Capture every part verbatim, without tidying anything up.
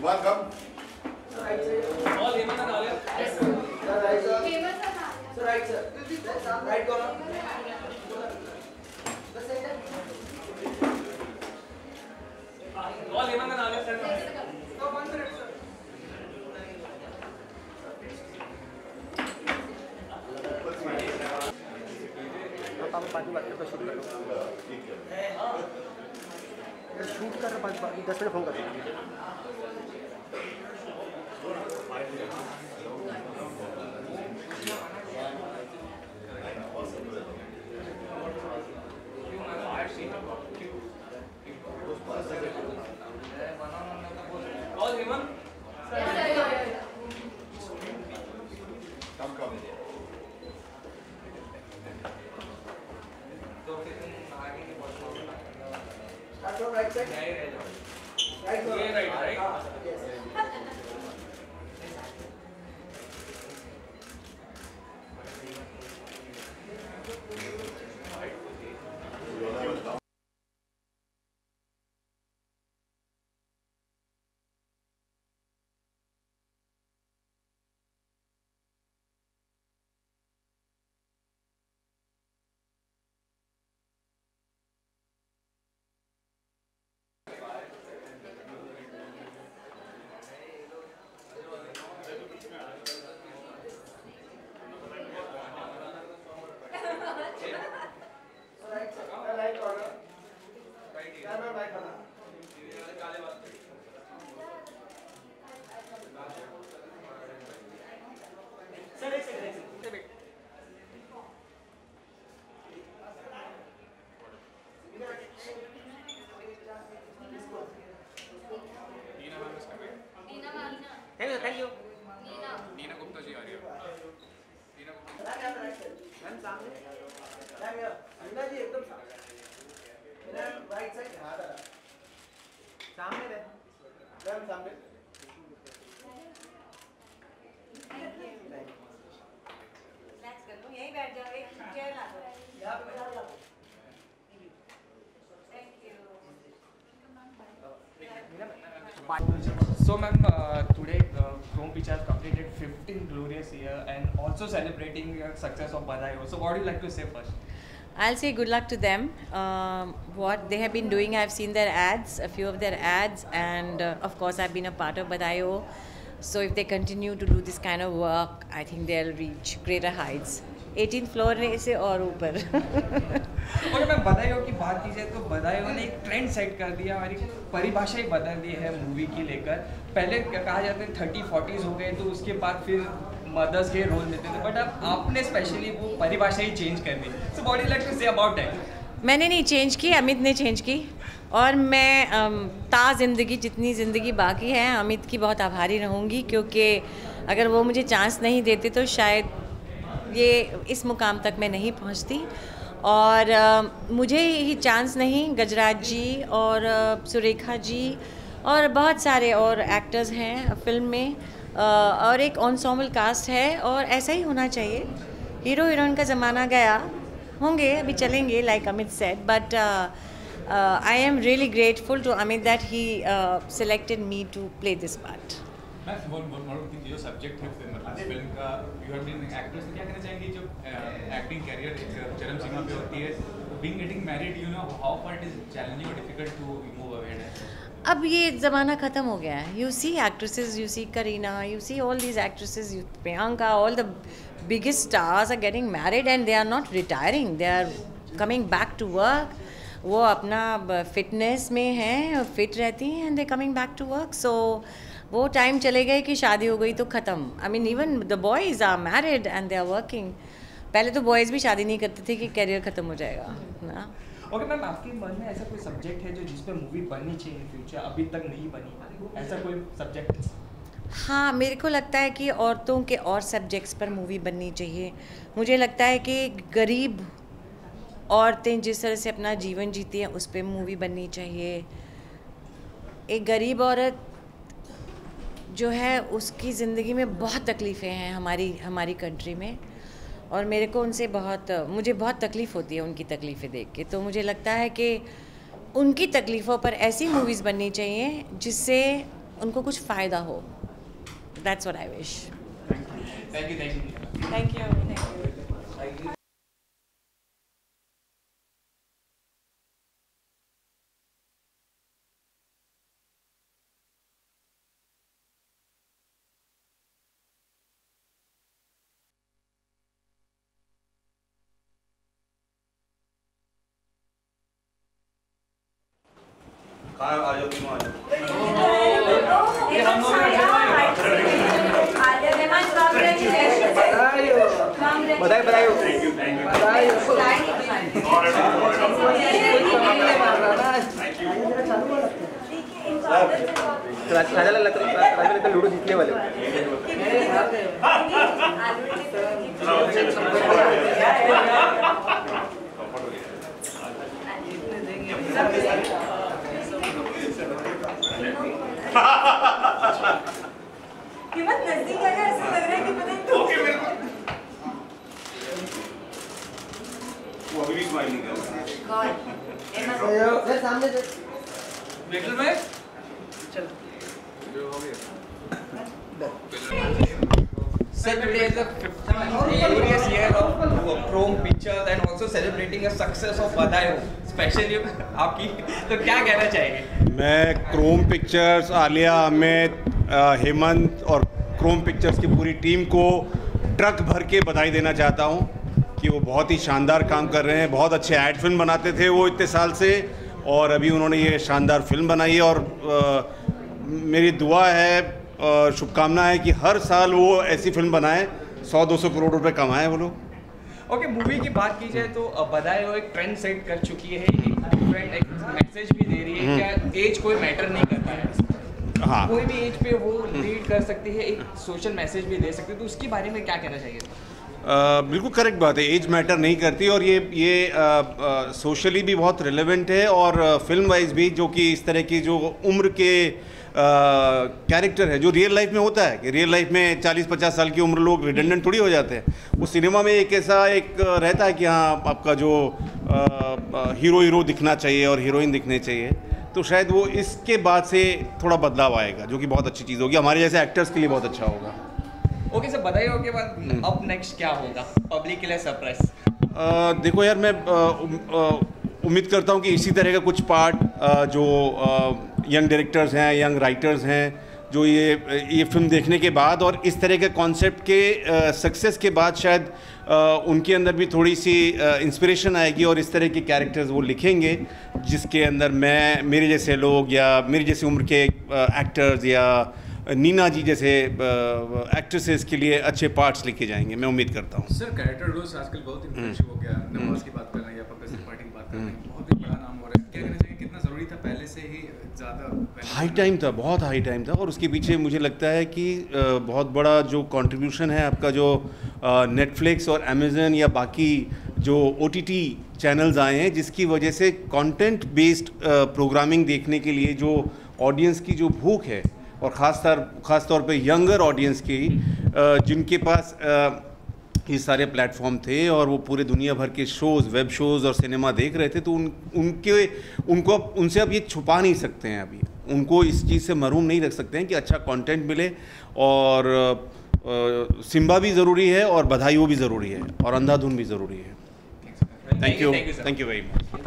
One come. All Hemant and Alia. Yes, sir. Sir, right, sir. Sir, right, sir. Right corner. The center. All Hemant and Alia. Stand up. No, one minute, sir. आप पाँच बात करते shoot करो। Shoot कर पाँच बात दस minute phone कर All Hemant. Come, come. Start from right side. Right corner. Yeah, right, right. Yes. Right corner. Stand on right corner. Sir, एक second, एक second. Thank you, thank you. Neena Gupta ji आ रही है। नीना गुप्ता मैम सामने। मैम ये नीना जी एकदम सामने। नीना राइट साइड हाँ दादा। सामने दे। मैम सामने। रिलैक्स कर लो, यहीं बैठ जाओ, एक चेयर ला दो। यहाँ पे बैठा जाओ। Thank you. So ma'am, uh, today uh, Chrome Pictures completed fifteen glorious year and also celebrating uh, success of Badayo. So what do you like to say first? I'll say good luck to them. Um, what they have been doing, I've seen their ads, a few of their ads, and uh, of course I've been a part of Badayo. So if they continue to do this kind of work, I think they'll reach greater heights. eighteenth floor से और ऊपर. और मैं बदायूं की बात की जाए तो बदायूं ने एक ट्रेंड सेट कर दिया और एक परिभाषा ही बदल दी है मूवी की लेकर. पहले कहा जाता है थर्टी फोर्टीज़ हो गए तो उसके बाद फिर मदर्स के रोल देते थे, बट अब आपने स्पेशली वो परिभाषा ही चेंज कर दी. So what do you like to say about that? मैंने नहीं चेंज की, अमित ने चेंज की. और मैं ता ज़िंदगी जितनी ज़िंदगी बाकी है अमित की बहुत आभारी रहूँगी, क्योंकि अगर वो मुझे चांस नहीं देते तो शायद ये इस मुकाम तक मैं नहीं पहुंचती. और आ, मुझे ही चांस नहीं, गजराज जी और आ, सुरेखा जी और बहुत सारे और एक्टर्स हैं फिल्म में, आ, और एक एंसेम्बल कास्ट है और ऐसा ही होना चाहिए. हीरो हीरोइन का ज़माना गया, होंगे अभी चलेंगे like Amit said, but I am really grateful to Amit that he selected me to play this part. Ma'am one one more thing, जो सब्जेक्ट है मतलब फिल्म का, यू हैव बीन एक्ट्रेस, क्या कहना चाहेंगे जो एक्टिंग कैरियर चरम सीमा पे होती है, being getting married, you know how far it is challenging और डिफिकल्ट टू मूव अहेड? अब ये ज़माना ख़त्म हो गया है. You see actresses, you see Kareena, you see all these actresses, Priyanka, all the biggest stars are getting married and they are not retiring, they are coming back to work. वो अपना fitness में हैं, फिट रहती हैं and they coming back to work. सो वो time चले गए कि शादी हो गई तो ख़त्म. I mean even the boys are married and they are working. पहले तो बॉयज़ भी शादी नहीं करते थे कि करियर ख़त्म हो जाएगा ना. ओके मैम, आपके मन में ऐसा कोई सब्जेक्ट है जो जिस पे मूवी बननी चाहिए इन फ्यूचर, अभी तक नहीं बनी, ऐसा कोई सब्जेक्ट? हाँ, मेरे को लगता है कि औरतों के और सब्जेक्ट्स पर मूवी बननी चाहिए. मुझे लगता है कि गरीब औरतें जिस तरह से अपना जीवन जीती हैं उस पर मूवी बननी चाहिए. एक गरीब औरत जो है उसकी ज़िंदगी में बहुत तकलीफ़ें हैं हमारी हमारी कंट्री में, और मेरे को उनसे बहुत मुझे बहुत तकलीफ़ होती है उनकी तकलीफ़ें देख के. तो मुझे लगता है कि उनकी तकलीफ़ों पर ऐसी मूवीज़ बननी चाहिए जिससे उनको कुछ फ़ायदा हो. That's what I wish. Thank you thank you Thank you. Thank you. कहाँ आ जाओ तीनों आ जाओ बधाई बधाई हो थैंक यू थैंक यू बधाई हो राजा लग राजा लग लूडो जीतने वाले कीमत नजदीक आया ऐसा लग रहा है कि पता नहीं ओके मेरे को वो अभी भी स्माइल नहीं कर रहा कौन सर सामने से मिडिल में Sir, today is the fifth glorious year of Chrome Pictures and also celebrating the success of Badhayo. Especially आपकी तो क्या कहना चाहेंगे? मैं क्रोम पिक्चर्स, आलिया, अमित, हेमंत और क्रोम पिक्चर्स की पूरी टीम को ट्रक भर के बधाई देना चाहता हूँ कि वो बहुत ही शानदार काम कर रहे हैं. बहुत अच्छे ऐड फिल्म बनाते थे वो इतने साल से और अभी उन्होंने ये शानदार फिल्म बनाई है और आ, मेरी दुआ है और शुभकामना है कि हर साल वो ऐसी फिल्म बनाएं, सौ दो सौ करोड़ रुपए कमाएं वो लोग. ओके okay, मूवी की बात की जाए तो बधायो एक ट्रेंड सेट कर चुकी है, एक डिफरेंट एक मैसेज भी दे रही है क्या एज कोई मैटर नहीं करता है. हाँ, कोई भी एज पे वो लीड कर सकती है, एक सोशल मैसेज भी दे सकती है, तो उसके बारे में क्या कहना चाहिए? आ, बिल्कुल करेक्ट बात है, एज मैटर नहीं करती और ये ये सोशली भी बहुत रिलेवेंट है और फिल्म वाइज भी, जो कि इस तरह की जो उम्र के कैरेक्टर है जो रियल लाइफ में होता है कि रियल लाइफ में चालीस पचास साल की उम्र लोग रिडेंडेंट थोड़ी हो जाते हैं. वो सिनेमा में एक ऐसा एक रहता है कि हाँ आपका जो आ, हीरो हीरो दिखना चाहिए और हीरोइन दिखने चाहिए, तो शायद वो इसके बाद से थोड़ा बदलाव आएगा जो कि बहुत अच्छी चीज़ होगी, हमारे जैसे एक्टर्स के लिए बहुत अच्छा होगा. ओके सर, बधायो के बाद अब नेक्स्ट क्या होगा पब्लिक के लिए सरप्राइज? देखो यार, मैं उम्मीद करता हूँ कि इसी तरह का कुछ पार्ट जो यंग डायरेक्टर्स हैं, यंग राइटर्स हैं, जो ये ये फिल्म देखने के बाद और इस तरह के कॉन्सेप्ट के सक्सेस के बाद शायद uh, उनके अंदर भी थोड़ी सी इंस्पिरेशन uh, आएगी और इस तरह के कैरेक्टर्स वो लिखेंगे जिसके अंदर मैं, मेरे जैसे लोग या मेरी जैसी उम्र के एक्टर्स या नीना जी जैसे एक्ट्रेसेस के लिए अच्छे पार्ट्स लिखे जाएंगे, मैं उम्मीद करता हूँ. सर, कैरेक्टर रोल्स आजकल बहुत इंप्रेसिव हो गया. नवाज की बात कर रहे हैं या पब्लिक पार्टी की बात कर रहे हैं, बहुत ही बड़ा नाम हो रहा है. क्या कहना चाहिए, कितना ज़रूरी था पहले से ही ज़्यादा हाई टाइम था, बहुत हाई टाइम था और उसके पीछे मुझे लगता है कि बहुत बड़ा जो कंट्रीब्यूशन है आपका, जो नेटफ्लिक्स और अमेज़न या बाकी जो ओ टी टी चैनल्स आए हैं, जिसकी वजह से कंटेंट बेस्ड प्रोग्रामिंग देखने के लिए जो ऑडियंस की जो भूख है और ख़ास तौर ख़ास तौर पे यंगर ऑडियंस की, जिनके पास ये सारे प्लेटफॉर्म थे और वो पूरे दुनिया भर के शोज़, वेब शोज़ और सिनेमा देख रहे थे, तो उन उनके उनको उनसे अब ये छुपा नहीं सकते हैं, अभी उनको इस चीज़ से महरूम नहीं रख सकते हैं कि अच्छा कंटेंट मिले. और आ, सिम्बा भी ज़रूरी है और बधाइयो भी ज़रूरी है और अंधाधुन भी ज़रूरी है. Thank you, thank you very much.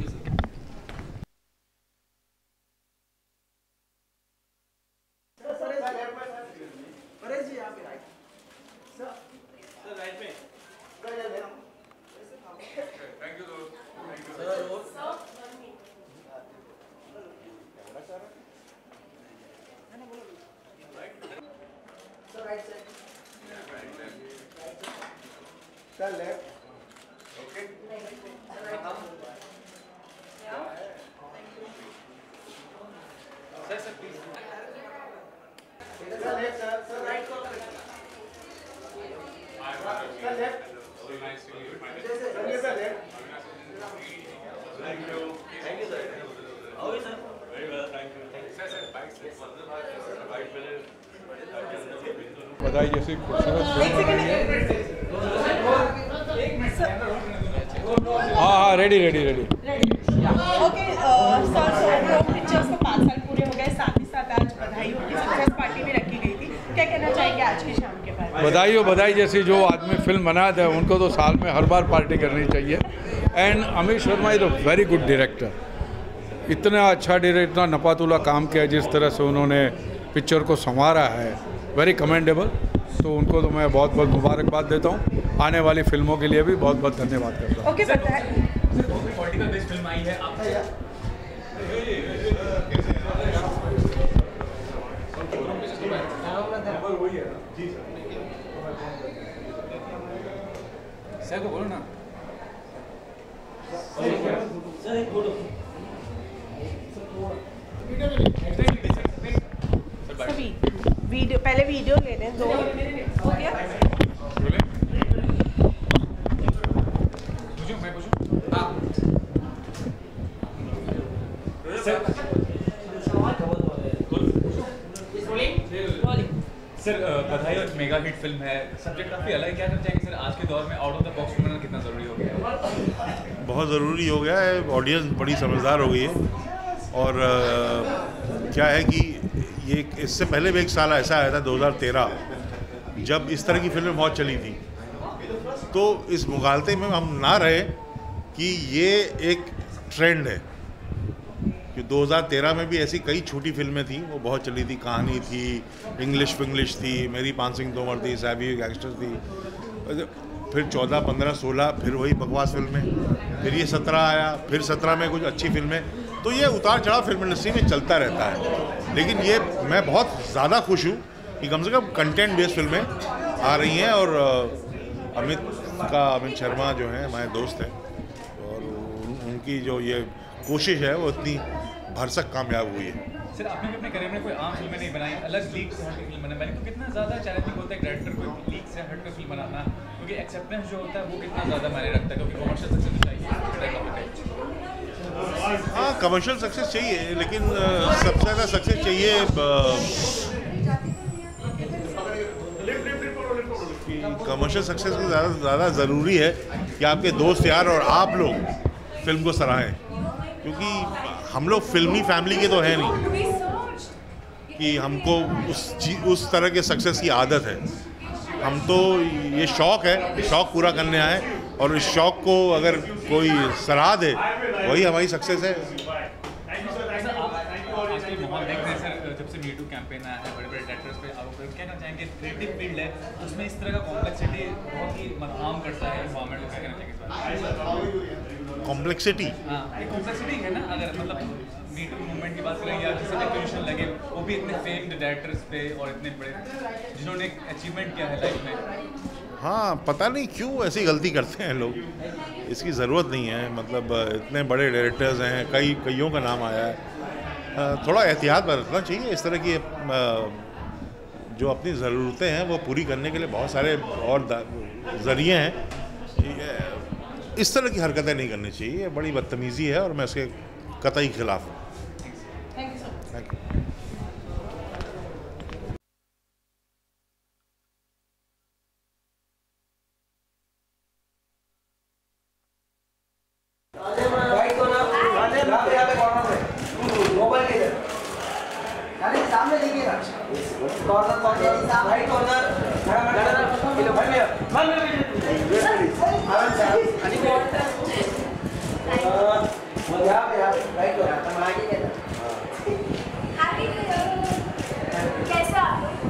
Sir, left. Okay. Sir sir please. Sir, left, sir. Sir, right. Sir, left. So nice to meet you. Sir, sir, left. Thank you. Thank you sir. How is sir? Very well, thank you. Sir sir bike से बधाई जैसी खूबसूरत फिल्म बनाई है. हाँ हाँ ready ready ready. Okay sir, so Chrome pictures को पाँच साल पूरे हो गए, साथ ही साथ आज बधाइयों की सक्सेस बधाई हो बधाई जैसी जो आदमी फिल्म बनाते हैं उनको तो साल में हर बार पार्टी करनी चाहिए। And Amit Sharma is a very good director, इतना अच्छा डायरेक्टर, इतना नपातुला काम किया जिस तरह से उन्होंने पिक्चर को संवारा है, वेरी कमेंडेबल। तो उनको तो मैं बहुत बहुत मुबारकबाद देता हूँ, आने वाली फिल्मों के लिए भी बहुत बहुत धन्यवाद करता हूँ। ओके बताइए पॉलिटिकल बेस्ड फिल्म आई है आप सर को बोलो ना सर एक फोटो सभी वीडियो पहले वीडियो ले लें दो हो गया पूछूं मैं पूछूं हाँ सर बधाई और मेगा हिट फिल्म है, सब्जेक्ट काफ़ी अलग है, क्या करना चाहेंगे सर आज के दौर में out of the box film बनाना कितना ज़रूरी हो गया है? बहुत ज़रूरी हो गया है, ऑडियंस बड़ी समझदार हो गई है। और आ, क्या है कि ये इससे पहले भी एक साल ऐसा आया था दो हज़ार तेरह जब इस तरह की फिल्में बहुत चली थी, तो इस मुगालते में हम ना रहे कि ये एक ट्रेंड है कि दो हज़ार तेरह में भी ऐसी कई छोटी फिल्में थी, वो बहुत चली थी, कहानी थी, इंग्लिश फिंग्लिश थी, मेरी पान सिंह तोमर थी, सैवी गैंगस्टर थी, फिर चौदह पंद्रह सोलह फिर वही बकवास फिल्में, फिर ये सत्रह आया, फिर सत्रह में कुछ अच्छी फिल्में, तो ये उतार चढ़ाव फिल्म इंडस्ट्री में चलता रहता है। लेकिन ये मैं बहुत ज़्यादा खुश हूँ कि कम से कम कंटेंट बेस्ड फिल्में आ रही हैं। और अमित का अमित शर्मा जो हैं हमारे दोस्त हैं, और उनकी जो ये कोशिश है वो इतनी भरसक कामयाब हुई है। सर आपने भी अपने करियर में कोई आम फिल्में नहीं बनाई, अलग लीग से हटकर फिल्म बनाई, तो कितना ज़्यादा चैलेंजिंग होता है डायरेक्टर को लीग से हटकर फिल्म बनाना, क्योंकि एक्सेप्टेंस जो होता है वो कितना ज़्यादा मायने रखता है, क्योंकि कमर्शियल सक्सेस चाहिए। हाँ कमर्शियल सक्सेस चाहिए, लेकिन सबसे ज़्यादा सक्सेस चाहिए कमर्शियल सक्सेस को ज़्यादा ज़्यादा ज़रूरी है कि आपके दोस्त यार और आप लोग फिल्म को सराहें, क्योंकि हम लोग फिल्मी फैमिली के तो हैं नहीं कि हमको उस उस तरह के सक्सेस की आदत है। हम तो ये शौक़ है, शौक़ पूरा करने आए, और इस शौक़ को अगर कोई सराह दे वही हमारी सक्सेस है। जब से मीटू कैंपेन आया है, बड़े बड़े डायरेक्टर्स पे आरोप है, क्या कहना चाहेंगे क्रिएटिव फील्ड है उसमें इस तरह का कॉम्प्लेक्सिटी बहुत ही आम करता है इन्वायरमेंट को, क्या कहना चाहेंगे? कॉम्प्लेक्सिटी हाँ ये कॉम्प्लेक्सिटी है ना, अगर मतलब मीटू मूवमेंट की बात करें या किसी एक्विजिशन लगे, वो भी इतने फेम्ड डायरेक्टर्स पे और इतने बड़े जिन्होंने अचीवमेंट किया है लाइफ में। हाँ पता नहीं क्यों ऐसी गलती करते हैं लोग, इसकी ज़रूरत नहीं है। मतलब इतने बड़े डायरेक्टर्स हैं, कई कईयों का नाम आया है, थोड़ा एहतियात बरतना चाहिए। इस तरह की जो अपनी ज़रूरतें हैं वो पूरी करने के लिए बहुत सारे और ज़रिए हैं, इस तरह की हरकतें नहीं करनी चाहिए, बड़ी बदतमीज़ी है और मैं इसके कतई खिलाफ हूँ। Thank you. सामने देखिए ना, corner corner right corner, right कैसा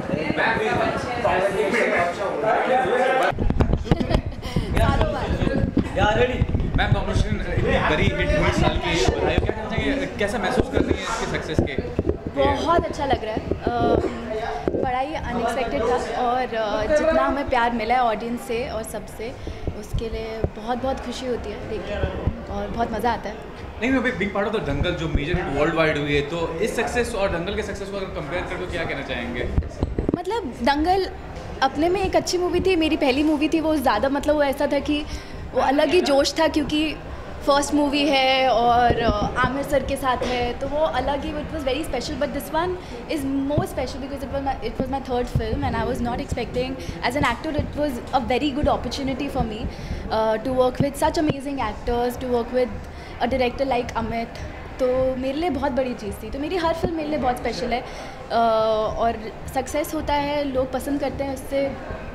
मैम कॉम्पिटिशन इतनी बड़ी हिट हुई साल की, बधाई, क्या कहना चाहिए, कैसा महसूस कर रही है इसके सक्सेस के? बहुत अच्छा लग रहा है, बड़ा ही अनएक्सपेक्टेड था, और जितना हमें प्यार मिला है ऑडियंस से और सबसे, उसके लिए बहुत बहुत खुशी होती है देख के, और बहुत मज़ा आता है। नहीं अभी big part of the Dangal जो मेजर हिट वर्ल्ड वाइड हुई है, तो इस सक्सेस और दंगल के सक्सेस को अगर कंपेयर कर तो क्या कहना चाहेंगे? मतलब दंगल अपने में एक अच्छी मूवी थी, मेरी पहली मूवी थी, वो ज़्यादा मतलब वो ऐसा था कि वो अलग ही जोश था, क्योंकि फर्स्ट मूवी है और आमिर सर के साथ है, तो वो अलग ही, it was very special. But this one is more special because it was it was my third film and I was not expecting as an actor, it was a very good opportunity for me to work with such amazing actors, to work with a director like Amit, तो मेरे लिए बहुत बड़ी चीज़ थी। तो मेरी हर film मेरे लिए बहुत स्पेशल है, uh, और सक्सेस होता है, लोग पसंद करते हैं, उससे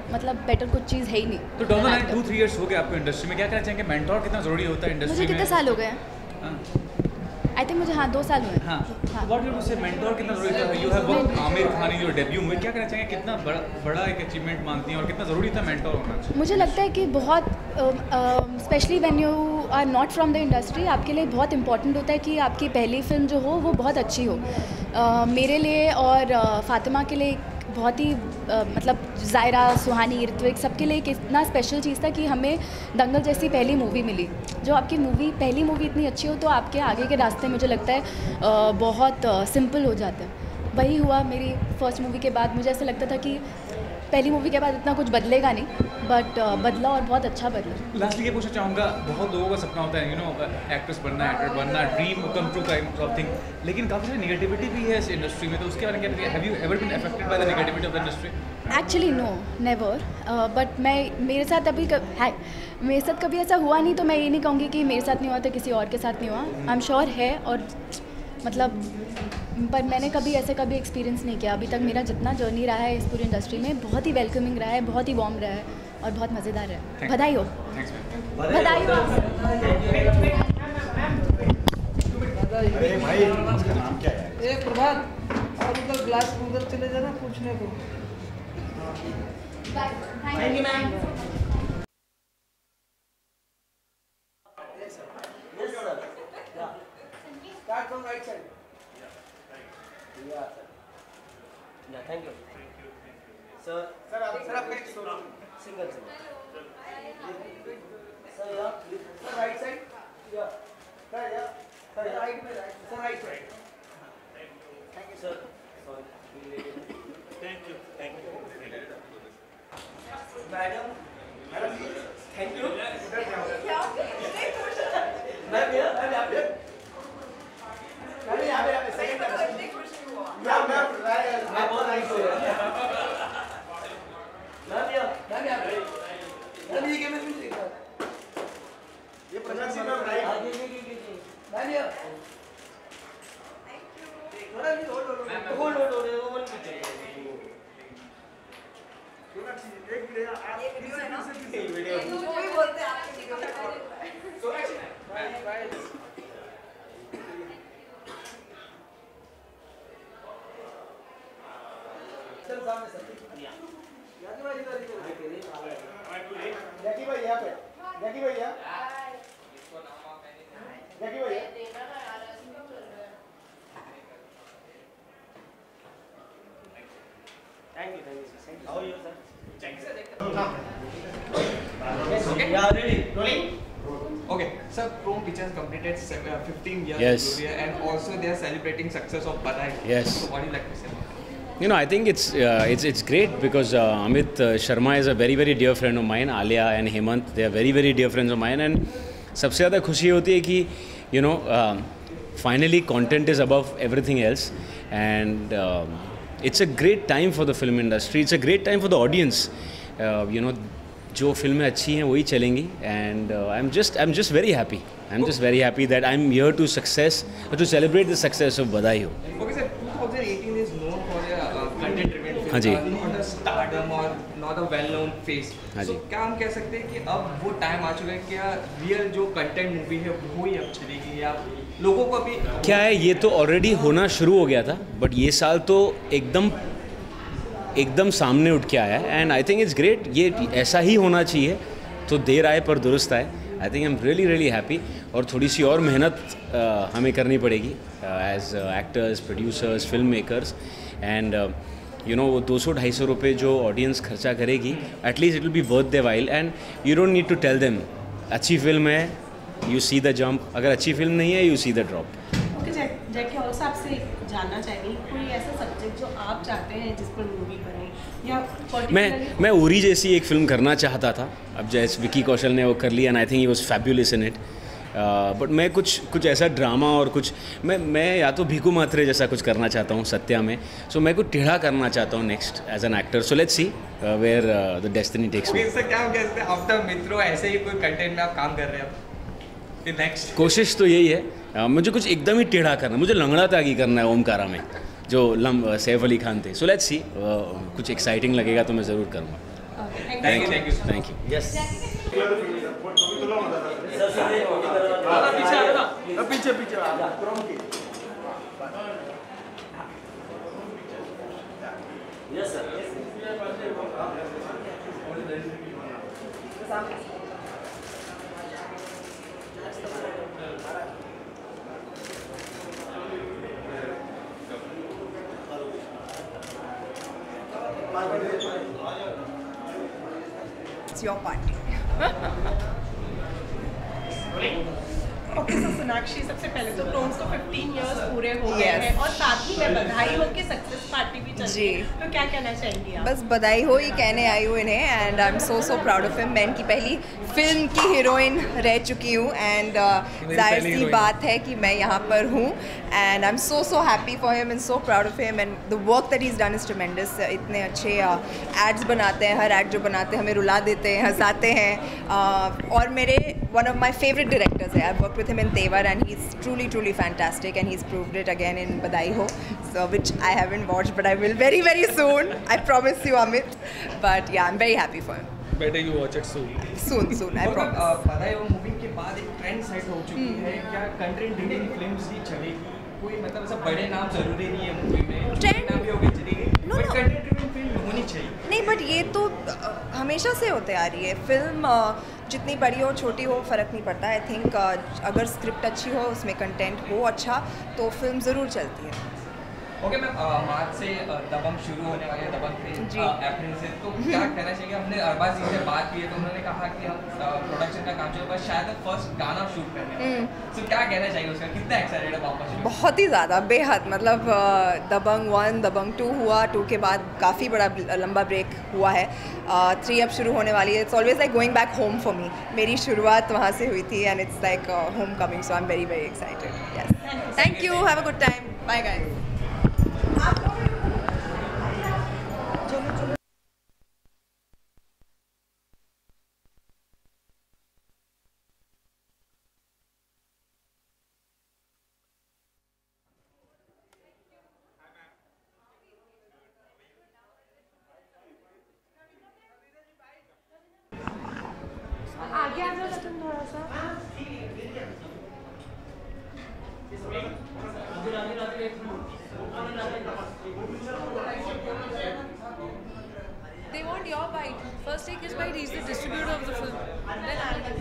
मतलब बेटर कुछ चीज़ है ही नहीं। तो down the line two three years हो गए आपको इंडस्ट्री में, क्या कहना चाहेंगे मेंटोर कितना ज़रूरी होता है इंडस्ट्री में? मुझे कितने साल हो गए? आई थिंक मुझे हाँ दो साल हुए। हाँ, व्हाट यू से मेंटोर कितना ज़रूरी था? You have worked Aamir Khan in your debut movie, क्या कहना चाहेंगे कितना बड़ा बड़ा एक अचीवमेंट मानती हैं और कितना ज़रूरी था मेंटोर होना? मुझे लगता है कि बहुत specially when you are not from the industry, आपके लिए बहुत इंपॉर्टेंट होता है कि आपकी पहली फिल्म जो हो वो बहुत अच्छी हो। uh, मेरे लिए और uh, फातिमा के लिए बहुत ही uh, मतलब ज़ायरा, सुहानी, ऋत्विक सबके लिए एक इतना स्पेशल चीज़ था कि हमें दंगल जैसी पहली मूवी मिली। जो आपकी मूवी पहली मूवी इतनी अच्छी हो तो आपके आगे के रास्ते मुझे लगता है uh, बहुत सिंपल uh, हो जाते हैं। वही हुआ मेरी फर्स्ट मूवी के बाद। मुझे ऐसा लगता था कि पहली मूवी के बाद इतना कुछ बदलेगा नहीं, बट uh, बदला और बहुत अच्छा बदला। लास्टली ये पूछना चाहूँगा, बहुत लोगों का सपना होता है यू नो एक्ट्रेस बनना, एक्टर बनना, dream come true kind of thing, लेकिन काफ़ी सारी नेगेटिविटी भी है इस इंडस्ट्री में, तो उसके बारे में क्या, have you ever been affected by the negativity of the industry? Actually no, never, but मैं मेरे साथ अभी है मेरे साथ कभी ऐसा हुआ नहीं, तो मैं ये नहीं कहूँगी कि मेरे साथ नहीं हुआ तो किसी और के साथ नहीं हुआ। आई एम श्योर है, और मतलब पर मैंने कभी ऐसे कभी एक्सपीरियंस नहीं किया अभी तक। मेरा जितना जर्नी रहा है इस पूरी इंडस्ट्री में बहुत ही वेलकमिंग रहा है, बहुत ही वार्म रहा है और बहुत मज़ेदार रहा है। बधाई हो, बधाई हो। अरे भाई उसका नाम क्या है? ए प्रभात, और उधर ग्लास उधर चले जाना पूछने को। Thank you ma'am. Start from right side. Yeah, sir. Yeah, thank you. Sir, sir, आप sir आप एक solo single single. Sir, yeah, please. Sir, right side. Yeah. Sir, yeah. Sir, right में right. Sir, right side. Thank you, sir. Sorry. Thank you. Thank you. Madam, madam, thank you. Ma'am यहाँ, ma'am यहाँ पे. Ma'am यहाँ पे, यहाँ पे second time. Ma'am ma'am मैं बहुत नाइस हूँ. मैम यहाँ, मैम यहाँ पे. मैम ये कैमरे में देखा. ये प्रशांत सिंह मैम राइट. हाँ ये ये ये ये. मैम यहाँ. थोड़ा भी hold hold hold hold hold वो वन पीछे. एक वीडियो आप ये वीडियो है ना? वीडियो. जो भी बोलते हैं आपके वीडियो में. So bye bye. सामने सर याकी भाई इधर इधर याकी भाई यहाँ पे याकी भाई यहाँ याकी भाई thank you thank you how are you sir thank you sir okay yeah ready rolling okay sir Chrome Pictures completed fifteen years yes. and also they are celebrating success of Badai. Yes. So what do you like to say? You know, I think it's uh, it's it's great because uh, Amit uh, Sharma is a very very dear friend of mine. Alia and Hemant, they are very very dear friends of mine, and सबसे ज़्यादा खुशी होती है कि you know uh, finally content is above everything else, and uh, it's a great time for the film industry. It's a great time for the audience. Uh, you know, जो फिल्में अच्छी हैं वही चलेंगी, and uh, I'm just I'm just very happy. I'm just very happy that I'm here to success to celebrate the success of Badai Ho. Okay sir, twenty eighteen is known for a uh, content driven film. हाँ जी. Not a stardom or not a well known face. हाँ जी. So क्या हम कह सकते हैं कि अब वो टाइम आ चुका है क्या रियल जो कंटेंट मूवी है वो ही अब चलेगी, या लोगों को अभी क्या है, ये तो ऑलरेडी होना शुरू हो गया था, बट ये साल तो एकदम एकदम सामने उठ के आया है, and I think it's great. ये ऐसा ही होना चाहिए, तो देर आए पर दुरुस्त आए. I think I am really really happy, और थोड़ी सी और मेहनत uh, हमें करनी पड़ेगी as actors, producers, film makers, and you know वो दो सौ ढाई सौ रुपये जो ऑडियंस खर्चा करेगी, at least it will be worth the while, and you don't need to tell them अच्छी फिल्म है, यू सी द जंप. अगर अच्छी फिल्म नहीं है, you see the drop. Okay Jackie, और आपसे जानना चाहेंगे कोई ऐसा सब्जेक्ट जो आप चाहते हैं जिस पर मूवी बने, या मैं मैं उरी जैसी एक फिल्म करना चाहता था. अब जैसे विकी कौशल ने वो कर लिया, and I think he was fabulous in it, but मैं कुछ कुछ ऐसा ड्रामा और कुछ मैं मैं या तो भीकू मात्रे जैसा कुछ करना चाहता हूँ सत्या में. सो so, मैं कुछ टेढ़ा करना चाहता हूँ next as an actor. So let's see where the destiny takes me. Sir क्या हम कह सकते हैं आफ्टर मित्रों ऐसे ही कोई कंटेंट में आप काम कर रहे हैं अब नेक्स्ट? कोशिश तो यही है. uh, मुझे कुछ एकदम ही टेढ़ा करना, मुझे लंगड़ा तागी करना है ओमकारा में, जो लम सैफ अली खान थे. सो लेट्स सी, कुछ एक्साइटिंग लगेगा तो मैं ज़रूर करूँगा. Thank you thank you yes पीछे पीछे yes sir It's your party. Okay so Sonakshi, सबसे पहले तो क्रोम्स को फिफ्टीन इयर्स पूरे हो गए Yes. हैं और साथ ही में बधाई हो कि सक्सेस पार्टी भी चल रही है, जी। तो क्या कहना चाहेंगी आप? बस बधाई हो ही कहने आई हूँ इन्हें and I am so so proud of him. मैं इनकी पहली फिल्म की हीरोइन रह चुकी हूँ एंड जाहिर सी बात है कि मैं यहाँ पर हूँ and I am so so happy for him and so proud of him and the work that he is done is tremendous. इतने अच्छे एड्स बनाते हैं, हर एड जो बनाते हैं हमें रुला देते हैं, हंसाते हैं uh, और मेरे one of my favourite directors है। I work with him in Tevar and he is truly truly fantastic and he's proved it again in Badai Ho, so which I haven't watched but I will very very soon, I promise you Amit, but yeah I'm very happy for him. Better you watch it soon. Soon soon I promise. बधाई हो movie के बाद एक trend set हो चुकी है, क्या content driven films ही चलेगी? कोई मतलब ऐसा बड़े नाम जरूरी नहीं है मूवी में, छोटे नाम भी हो गए चलेगी, बट कंटेंट ड्रिवन फिल्म होनी चाहिए। नहीं बट ये तो अ, हमेशा से होते आ रही है। फिल्म जितनी बड़ी हो छोटी हो फ़र्क नहीं पड़ता। आई थिंक अगर स्क्रिप्ट अच्छी हो, उसमें कंटेंट हो अच्छा, तो फिल्म ज़रूर चलती है। ओके मैम, मार्च से दबंग शुरू होने वाले हैं, दबंग जी। अप्रैल से, तो क्या कहना चाहिए? हमने अरबाज जी से बात की है तो उन्होंने कहा कि हम प्रोडक्शन का काम चल रहा है, शायद फर्स्ट गाना शूट करने हैं, तो क्या कहना चाहिए उसका? कितना एक्साइटेड है वापस? बहुत ही ज़्यादा, बेहद। मतलब अ, दबंग वन, दबंग टू हुआ, टू के बाद काफ़ी बड़ा लंबा ब्रेक हुआ है, थ्री अब शुरू होने वाली है। It's always like going back home for me. मेरी शुरुआत वहाँ से हुई थी and it's like home coming, so I am very very excited. Yes, thank you, have a good time, bye guys. आगे आ जाओ तुम थोड़ा सा। They want your bite. First take his bite. He's the distributor of the film. Then I'll.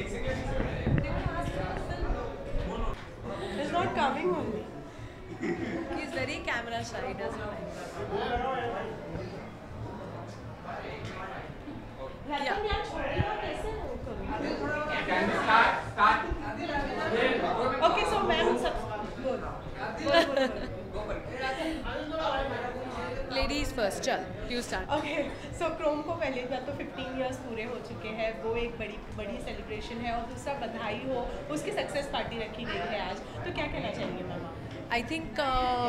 It's not coming only. He's very camera shy. Doesn't like. रतन यार छोड़ेगा कैसे वो करूँ? ओके सो मैम सब बोल Ladies first. चल, you start. Okay so Chrome को पहले बात तो फिफ्टीन इयर्स पूरे हो चुके हैं, वो एक बड़ी बड़ी सेलिब्रेशन है, और दूसरा बधाई हो, उसकी सक्सेस पार्टी रखी गई है आज, तो क्या कहना चाहेंगे मैम? आई थिंक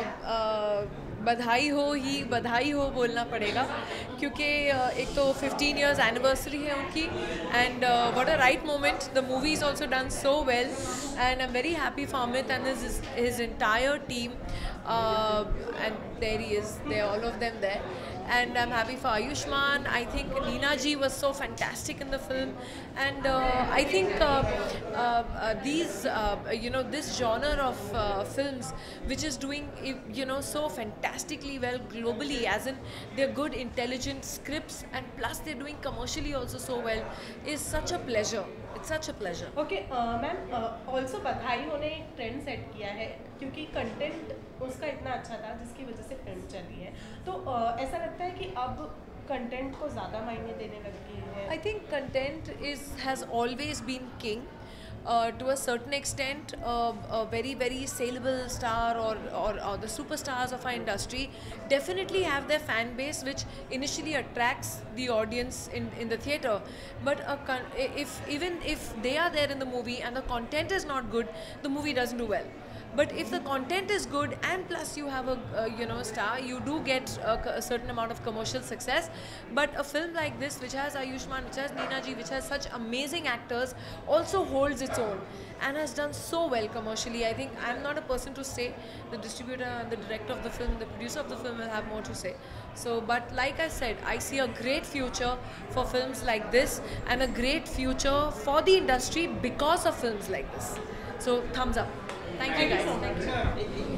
बधाई हो ही बधाई हो बोलना पड़ेगा, क्योंकि uh, एक तो फिफ्टीन इयर्स एनिवर्सरी है उनकी, and what a right moment. The movie is also done so well and I am very happy for Amit and his his entire team, and there he is there all of them there, and I'm happy for Ayushman. I think Neena ji was so fantastic in the film, and uh, I think uh, uh, uh, these uh, you know this genre of uh, films which is doing you know so fantastically well globally, as in they're good intelligent scripts and plus they're doing commercially also so well, is such a pleasure. It's such a pleasure. Okay ma'am, also बधाई होने एक trend set किया है, क्योंकि content उसका इतना अच्छा था जिसकी वजह से फिल्म चली है, तो uh, ऐसा लगता है कि अब कंटेंट को ज़्यादा मायने देने लग गई है। I think content is has always been king. Uh, to a certain extent, uh, a very very saleable star or, or or the superstars of our industry definitely have their fan base, which initially attracts the audience in in the theater. But a con- if even if they are there in the movie and the content is not good, the movie doesn't do well. But if the content is good and plus you have a uh, you know star, you do get a, a certain amount of commercial success. But a film like this, which has Ayushmann, which has Neena Ji, which has such amazing actors, also holds its own and has done so well commercially. I think I'm not a person to say. The distributor and the director of the film, the producer of the film will have more to say. So, but like I said, I see a great future for films like this and a great future for the industry because of films like this. So, thumbs up. Thank you guys. Thank you.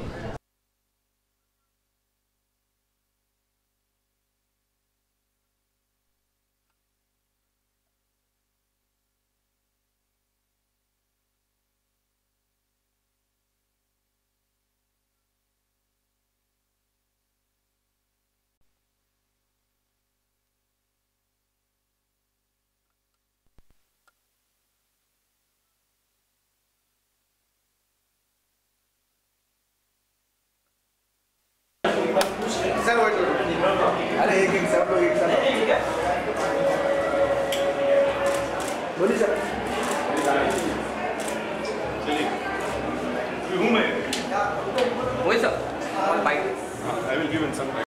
Sir वो अरे एक एक सब लोग एक साथ बोलिए sir चलिए हूँ मैं वही sir bike I will give in some